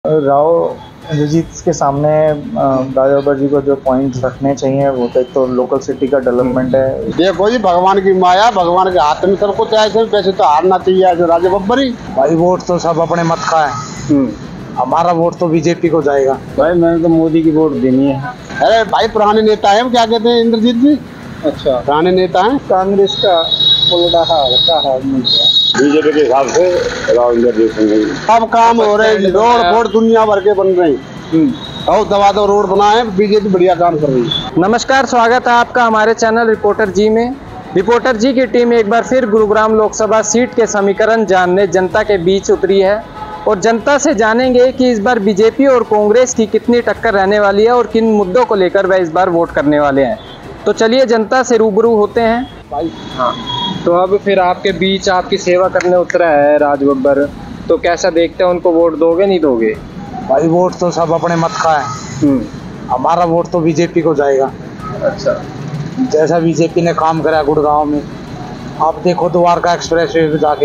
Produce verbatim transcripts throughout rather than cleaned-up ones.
राव इंद्रजीत के सामने राजा बब्बर जी को जो पॉइंट्स रखने चाहिए वो तो एक तो लोकल सिटी का डेवलपमेंट है। देखो जी, भगवान की माया, भगवान के हाथ में सब कुछ है। वैसे तो हारना चाहिए जो राजा बब्बर ही। भाई वोट तो सब अपने मत का है, हमारा वोट तो बीजेपी को जाएगा। भाई मैंने तो मोदी की वोट देनी है। अरे भाई पुराने नेता है, क्या कहते हैं इंद्रजीत जी। अच्छा, पुराने नेता हैं। कांग्रेस का उल्टा हाल का हाल मिल गया बीजेपी के हिसाब से राव इंद्रजीत सिंह। अब काम हो रहे हैं, रोड फोड़ दुनिया भर के बन रहे हैं और दवा दो रोड बनाए, बीजेपी बढ़िया काम कर रही है। नमस्कार, स्वागत है आपका हमारे चैनल रिपोर्टर जी में। रिपोर्टर जी की टीम एक बार फिर गुरुग्राम लोकसभा सीट के समीकरण जानने जनता के बीच उतरी है और जनता से जानेंगे कि इस बार बीजेपी और कांग्रेस की कितनी टक्कर रहने वाली है और किन मुद्दों को लेकर वह इस बार वोट करने वाले हैं। तो चलिए जनता से रूबरू होते हैं। भाई हाँ, तो अब फिर आपके बीच आपकी सेवा करने उतरा है राज बब्बर, तो कैसा देखते हैं, उनको वोट दोगे नहीं दोगे? भाई वोट तो सब अपने मत का है, हमारा वोट तो बीजेपी को जाएगा। अच्छा, जैसा बीजेपी ने काम करा गुड़गांव में, आप देखो द्वारका एक्सप्रेस वे जाके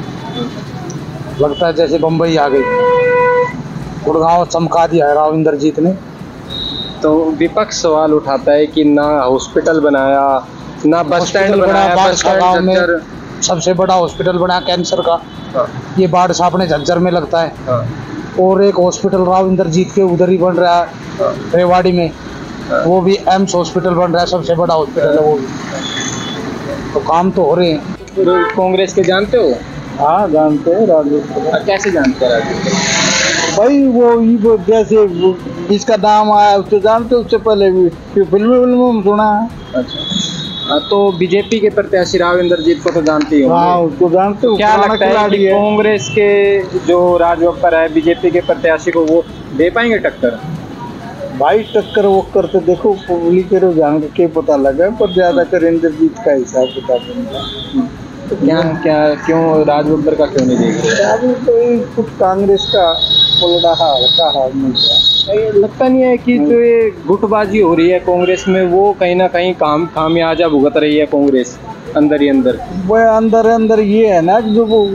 लगता है जैसे बम्बई आ गई। गुड़गांव चमका दिया है राव इंद्रजीत ने। तो विपक्ष सवाल उठाता है कि ना हॉस्पिटल बनाया, ना बस स्टैंड बनाया। बस स्टैंड में सबसे बड़ा हॉस्पिटल बना कैंसर का। हाँ। ये बाढ़ सापने झज्जर में लगता है। हाँ। और एक हॉस्पिटल राव इंद्रजीत के उधर ही बन रहा है। हाँ। रेवाड़ी में। हाँ। वो भी एम्स हॉस्पिटल बन रहा है, सबसे बड़ा हॉस्पिटल है वो भी। तो काम तो हो रहे हैं। कांग्रेस के जानते हो? हाँ जानते हैं राजू। कैसे जानते हैं राजू? भाई वो वो जैसे इसका नाम आया उससे जानते, उससे पहले भी फिल्म फिल्मों में सुना है। अच्छा, तो बीजेपी के प्रत्याशी राव इंद्रजीत को तो जानते ही हाँ, उसको जानते हो। क्या लगता है कि कांग्रेस के जो राज बब्बर है बीजेपी के प्रत्याशी को वो दे पाएंगे टक्कर? भाई टक्कर वो करते देखो पब्लिक के जान के पता लगा, पर ज्यादा कर इंद्रजीत का हिसाब किताब बन। तो क्या क्या क्यों राज बब्बर का क्यों नहीं देख रहे? तो कुछ कांग्रेस का उल्टा हाल का हाल मिल रहा। लगता नहीं है कि जो ये गुटबाजी हो रही है कांग्रेस में वो कहीं ना कहीं काम खामियाजा भुगत रही है कांग्रेस अंदर ही अंदर? वो अंदर अंदर ये है ना जो वो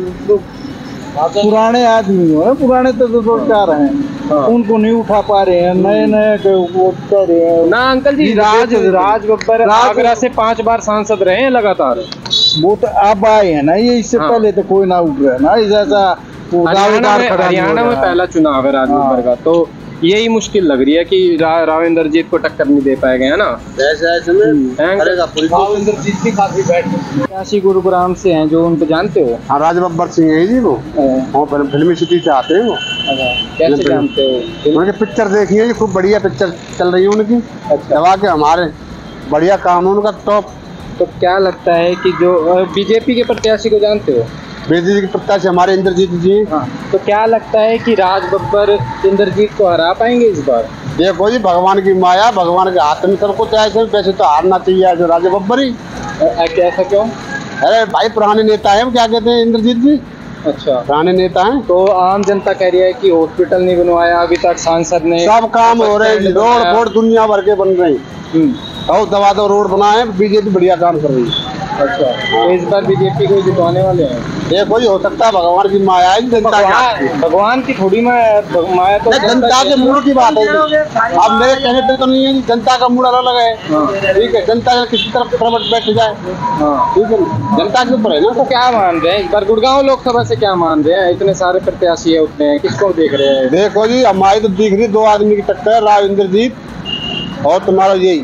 पुराने आदमी हो, पुराने तो दो चार हैं। हाँ। उनको नहीं उठा पा रहे हैं, नए नए वो कर रहे हैं ना। अंकल जी, राज राज बब्बर आगरा से पांच बार सांसद रहे हैं लगातार। वो तो अब आए हैं ना, ये इससे हाँ। पहले तो कोई ना उठ रहा है ना जैसा। हरियाणा में पहला चुनाव है राज बब्बर का, तो यही मुश्किल लग रही है कि रा, राव इंद्रजीत को टक्कर नहीं दे पाएंगे, है ना? राव इंद्रजीत भी काफी प्रत्याशी गुरुग्राम से हैं जो उनको जानते हो? हाँ, राज बब्बर सिंह है जी वो। हाँ, फिल्मी सिटी से आते हैं वो। कैसे जानते हो? उनकी पिक्चर देखी है, खूब बढ़िया पिक्चर चल रही है उनकी। दवा के हमारे बढ़िया काम है उनका, टॉप। तो क्या लगता है कि जो बीजेपी के प्रत्याशी को जानते हो? बीजेपी के प्रत्याशी हमारे इंद्रजीत जी। हाँ, तो क्या लगता है कि राज बब्बर इंद्रजीत को हरा पाएंगे इस बार? देखो जी, भगवान की माया, भगवान के हाथ में सब कुछ है। वैसे तो हारना चाहिए जो राजा बब्बर ही। ऐसा क्यों? अरे भाई पुराने नेता है, क्या कहते हैं इंद्रजीत जी। अच्छा, पुराने नेता हैं। तो आम जनता कह रही है कि हॉस्पिटल नहीं बनवाया अभी तक, सांसद ने। सब काम हो रहे हैं, रोड फोड़ दुनिया भर के बन रहे हैं और दवा दो रोड बनाए, बीजेपी बढ़िया काम कर रही है। अच्छा, तो इस बार बीजेपी को जितवाने वाले हैं? देखो जी, हो सकता है भगवान की माया है, जनता की। भगवान की थोड़ी माया, माया तो जनता के मूड की बात है। अब मेरे कहने पे तो नहीं है, जनता का मूड अलग है। ठीक है, जनता किसी तरफ प्रमट बैठ जाए। ठीक है, जनता के ऊपर है ना। तो क्या मान रहे हैं इस बार गुड़गांव लोकसभा से, क्या मान रहे हैं? इतने सारे प्रत्याशी है, उतने हैं, किसको देख रहे हैं? देखो जी, हमारी तो दिख रही दो आदमी की टक्कर, राव इंद्रजीत और तुम्हारा यही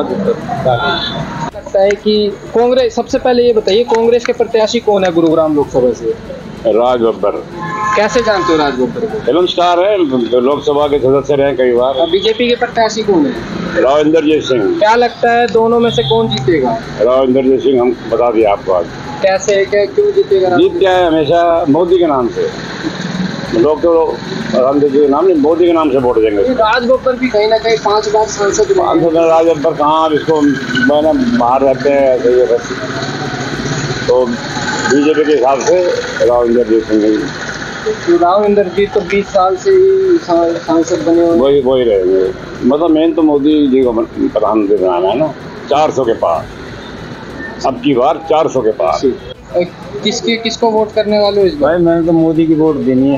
लगता है कि कांग्रेस। सबसे पहले ये बताइए, कांग्रेस के प्रत्याशी कौन है गुरुग्राम लोकसभा से? राज बब्बर। कैसे जानते हो राज बब्बर को? फिल्म स्टार है, लोकसभा के सदस्य रहे कई बार। बीजेपी के प्रत्याशी कौन है? राव इंद्रजीत सिंह। क्या लगता है दोनों में से कौन जीतेगा? राव इंद्रजीत सिंह, हम बता दिया आपको आज। कैसे, क्या, क्यों जीतेगा? जीत क्या है हमेशा मोदी के नाम से। लोग तो रामदेव जी के नाम नहीं, मोदी के नाम से वोट देंगे। राज बब्बर भी कहीं ना कहीं पांच बार सांसद रहे। राज बब्बर कहाँ, इसको मैंने बाहर रहते हैं ऐसे ही बस। तो बीजेपी के हिसाब से राव इंद्रजीत सिंह। राव इंद्रजीत तो बीस साल से ही सांसद बने हुए, वही वही रहेंगे। मतलब मेन तो मोदी जी को प्रधानमंत्री बनाना है ना। चार सौ के पार, अब की बार चार सौ के पार। किसकी किसको वोट करने वाले हो इस बार? भाई मैंने तो मोदी की वोट देनी है।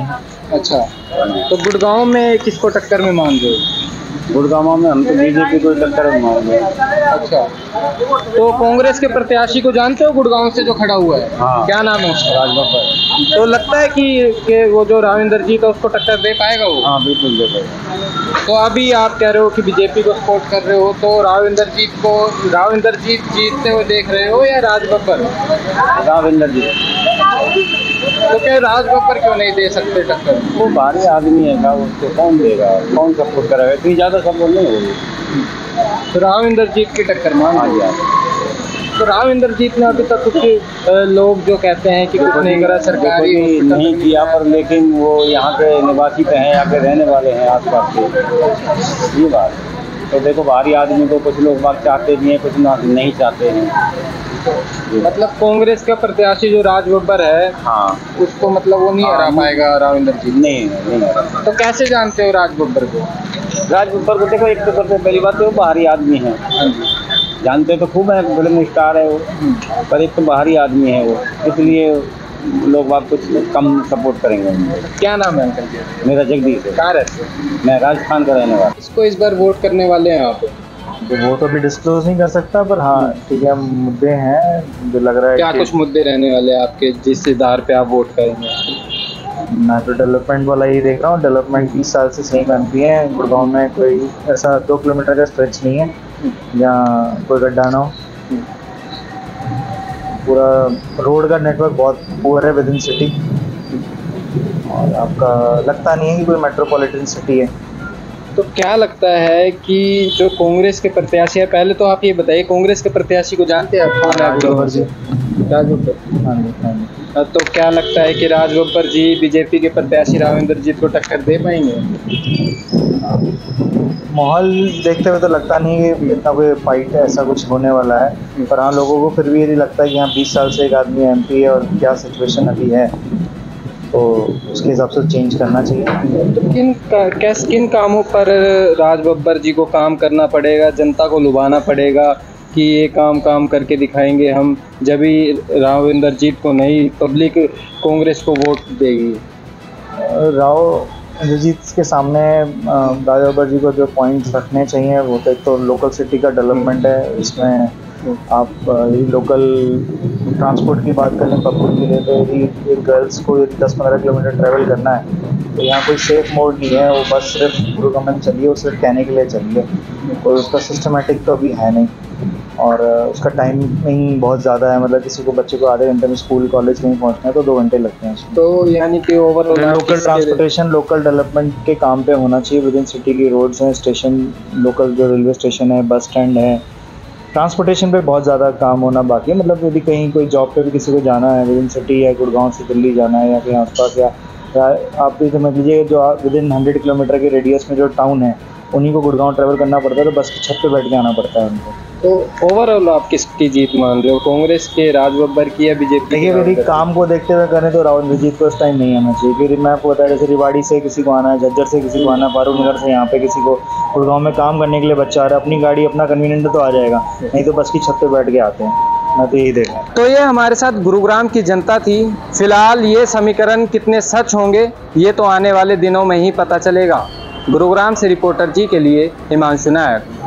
अच्छा, तो गुड़गांव में किसको टक्कर में मान रहे हो? गुड़गांव में हम तो बीजेपी को टक्कर में मारेंगे। अच्छा, तो कांग्रेस के प्रत्याशी को जानते हो गुड़गांव से जो खड़ा हुआ है? हाँ। क्या नाम है उसका? राजबब्बर। तो लगता है कि, कि वो जो राविंदर जीत है उसको टक्कर दे पाएगा वो? हाँ बिल्कुल दे पाएगा। तो अभी आप कह रहे हो कि बीजेपी को सपोर्ट कर रहे हो, तो राविंदर जीत को राविंदर जीत जीतते हुए देख रहे हो या राजबब्बर? राविंदर जी। तो क्या राजबब्बर क्यों नहीं दे सकते टक्कर? वो भारी आदमी है का, उसको कौन देगा, कौन सपोर्ट करेगा, इतनी ज़्यादा सपोर्ट नहीं होगी। तो राविंदर जीत की टक्कर मान हाँ रहे जी। हो? तो राविंदर जीत ने अभी तक कुछ अ, लोग जो कहते हैं कि कुछ नहीं करा, सरकारी कोई नहीं किया, पर लेकिन वो यहाँ के निवासी पे हैं, यहाँ के रहने वाले हैं आसपास के, ये बात है। तो देखो भारी आदमी को कुछ लोग बात चाहते भी हैं, कुछ ना नहीं चाहते हैं। मतलब कांग्रेस का प्रत्याशी जो राजबब्बर है, हाँ उसको मतलब वो नहीं हरा पाएगा राविंदर जीत? नहीं नहीं। तो कैसे जानते हो राजबब्बर को? राजबब्बर को देखो, एक तो सबसे पहली बात तो वो बाहरी आदमी है, जानते तो खूब है, फिल्म स्टार है वो, पर एक तो बाहरी आदमी है वो, इसलिए लोग बात कुछ कम सपोर्ट करेंगे उनको। क्या नाम है अंकल जी? मेरा जगदीश है। कहाँ रहते हो? मैं राजस्थान का रहने वाला। इसको इस बार वोट करने वाले हैं आप? तो वो तो अभी डिस्क्लोज नहीं कर सकता, पर हाँ ठीक है, मुद्दे हैं जो लग रहा है क्या कि कुछ मुद्दे रहने वाले हैं आपके जिस आधार पे आप वोट करेंगे? मैं तो डेवलपमेंट वाला ही देख रहा हूँ। डेवलपमेंट बीस साल से सही बनती है गुड़गांव में, कोई ऐसा दो किलोमीटर का स्ट्रेच नहीं है जहाँ कोई गड्ढा ना हो। पूरा रोड का नेटवर्क बहुत पुअर है विद इन सिटी, और आपका लगता नहीं है कि कोई मेट्रोपॉलिटन सिटी है। तो क्या लगता है कि जो कांग्रेस के प्रत्याशी है, पहले तो आप ये बताइए कांग्रेस के प्रत्याशी को जानते हैं आप? कौन है? राजबब्बर जी। राजबब्बर। हाँ जी हाँ जी। तो क्या लगता है कि राजबब्बर जी बीजेपी के प्रत्याशी राविंदर जीत को टक्कर दे पाएंगे? माहौल देखते हुए तो लगता नहीं है कि इतना कोई फाइट है, ऐसा कुछ होने वाला है, पर हाँ लोगों को फिर भी यही लगता है कि हाँ बीस साल से एक आदमी एमपी है और क्या सिचुएशन अभी है, तो उसके हिसाब से चेंज करना चाहिए। तो किन का, कैस किन कामों पर राजबब्बर जी को काम करना पड़ेगा, जनता को लुभाना पड़ेगा कि ये काम काम करके दिखाएंगे हम, जब भी राविंदर जीत को नहीं पब्लिक कांग्रेस को वोट देगी? राव इंद्रजीत के सामने राजबब्बर जी को जो पॉइंट्स रखने चाहिए वो तो एक तो लोकल सिटी का डेवलपमेंट है, इसमें आप यदि लोकल ट्रांसपोर्ट की बात करें पब्लिक के लिए, तो यदि एक गर्ल्स को यदि दस पंद्रह किलोमीटर ट्रैवल करना है तो यहाँ कोई सेफ मोड नहीं है, वो बस सिर्फ गुरुगमन चलिए, वो सिर्फ कहने के लिए चलिए, कोई उसका सिस्टमेटिक तो अभी है नहीं, और उसका टाइमिंग बहुत ज़्यादा है, मतलब किसी को बच्चे को आधे घंटे में स्कूल कॉलेज कहीं पहुँचना है तो दो घंटे लगते हैं उसमें। तो यानी कि overall local transportation local development के काम पे होना चाहिए। विद इन सिटी की रोड्स हैं, स्टेशन, लोकल जो रेलवे स्टेशन है, बस स्टैंड है, ट्रांसपोर्टेशन पे बहुत ज़्यादा काम होना बाकी है। मतलब यदि कहीं कोई जॉब पे भी किसी को जाना है विद इन सिटी या गुड़गांव से दिल्ली जाना है या कहीं आसपास, या, या आप ये समझ लीजिए जो विद इन हंड्रेड किलोमीटर के रेडियस में जो टाउन है उन्हीं को गुड़गांव ट्रैवल करना पड़ता है, तो बस की छत पे बैठ के आना पड़ता है उनको। तो ओवरऑल आप किसकी जीत मान रहे हो, कांग्रेस के, राजबब्बर की या बीजेपी? देखिए यदि काम को देखते हुए करें तो राहुल जीत को इस टाइम नहीं आना चाहिए, क्योंकि मैं आपको बताया जैसे रिवाड़ी से किसी को आना है, झज्जर से किसी को आना है, फारूक नगर से यहाँ पे किसी को गुड़गांव में काम करने के लिए बच्चा आ रहा है, अपनी गाड़ी अपना कन्वीनियंट तो आ जाएगा, नहीं तो बस की छत पे बैठ के आते हैं। मैं तो यही देखा। तो ये हमारे साथ गुरुग्राम की जनता थी। फिलहाल ये समीकरण कितने सच होंगे ये तो आने वाले दिनों में ही पता चलेगा। गुरुग्राम से रिपोर्टर जी के लिए हिमांशु नायक।